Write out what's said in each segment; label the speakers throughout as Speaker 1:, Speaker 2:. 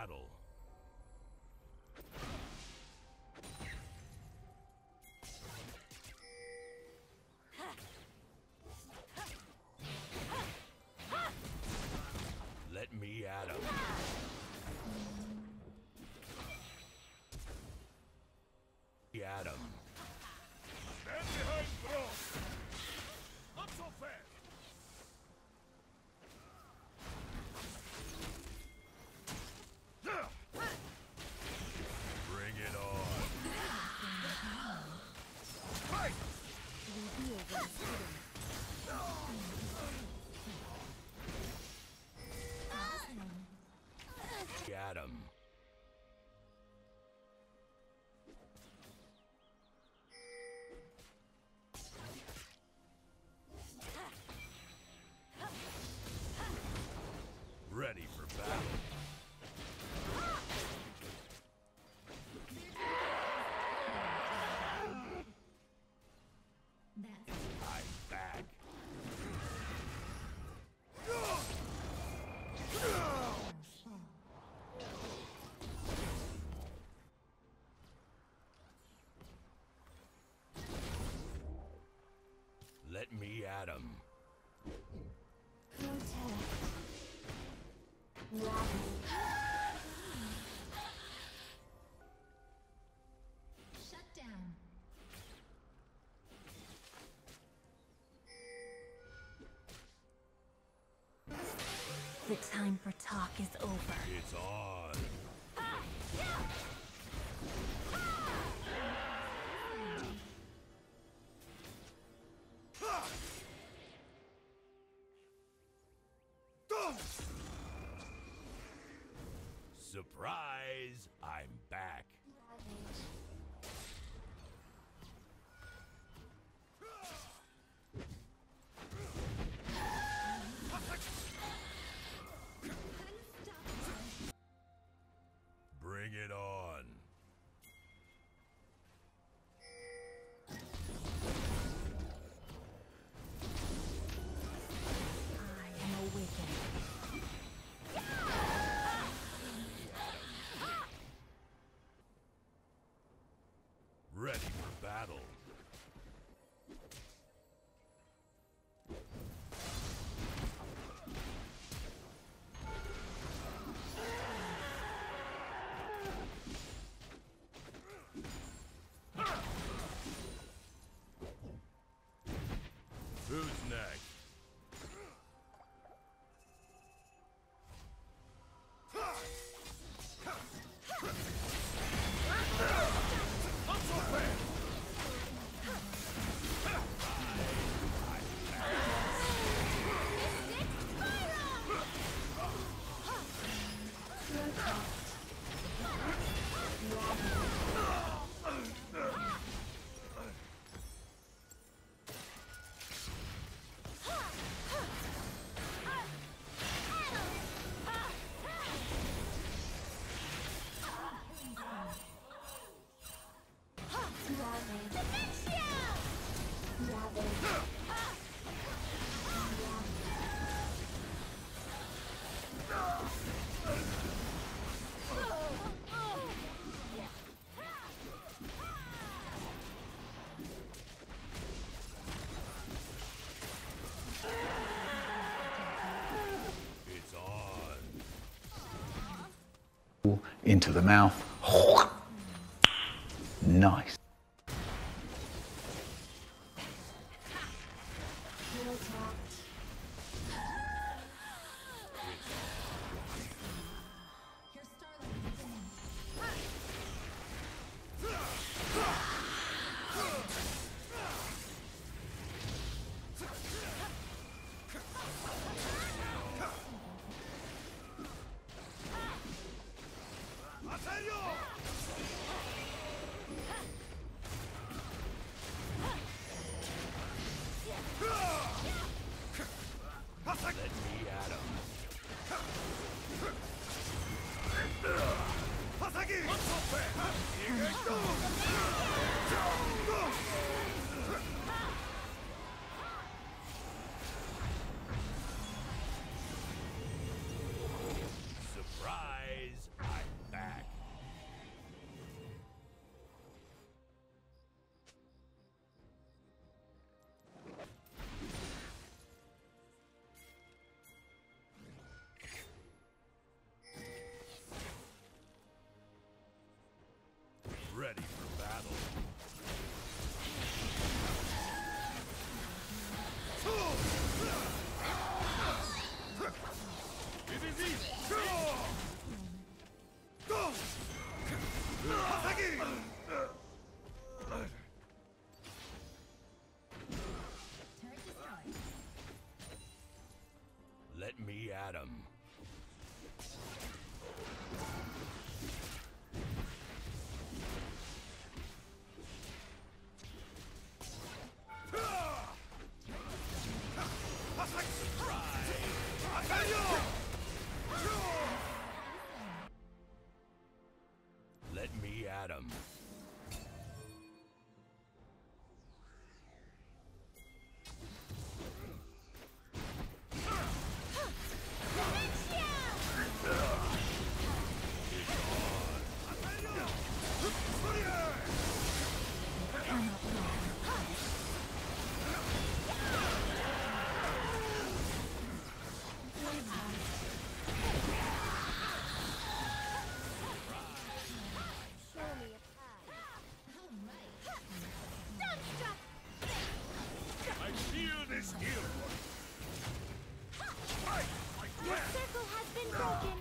Speaker 1: battle. Let me at him. At him.
Speaker 2: Stand behind throne! Not so fast!
Speaker 1: Bring it on.
Speaker 2: Fight!
Speaker 3: Reveal what is hidden.
Speaker 1: At him. Ready for battle. I'm back. Let me at him.
Speaker 3: Shut down. The time for talk is over.
Speaker 1: It's on. Surprise! I'm back. Bring it on.
Speaker 3: I am awakened.
Speaker 1: Ready for battle. Who's next?
Speaker 2: Not so fast!
Speaker 1: It's on.
Speaker 4: Into the mouth. Nice.
Speaker 3: Your starlight is in.
Speaker 2: I'll tell you!
Speaker 1: Let me at him. Let me at him.
Speaker 2: I feel this ill.
Speaker 3: Your circle has been broken.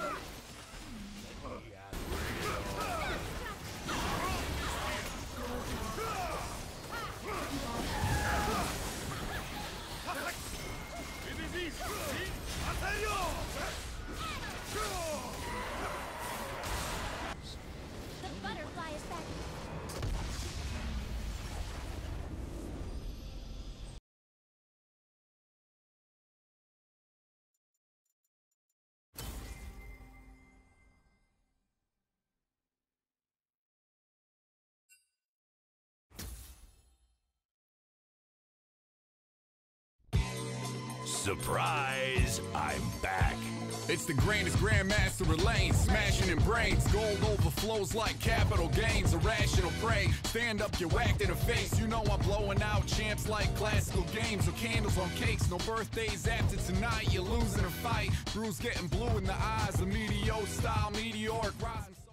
Speaker 2: It is easy. See?
Speaker 3: The butterfly is back.
Speaker 1: Surprise! I'm back.
Speaker 5: It's the grandest grandmaster of lanes, smashing in brains. Gold overflows like capital gains, irrational prey. Stand up, get whacked in the face. You know I'm blowing out champs like classical games or candles on cakes. No birthdays after tonight, you're losing a fight. Bruise getting blue in the eyes, a meteor style, meteoric rising.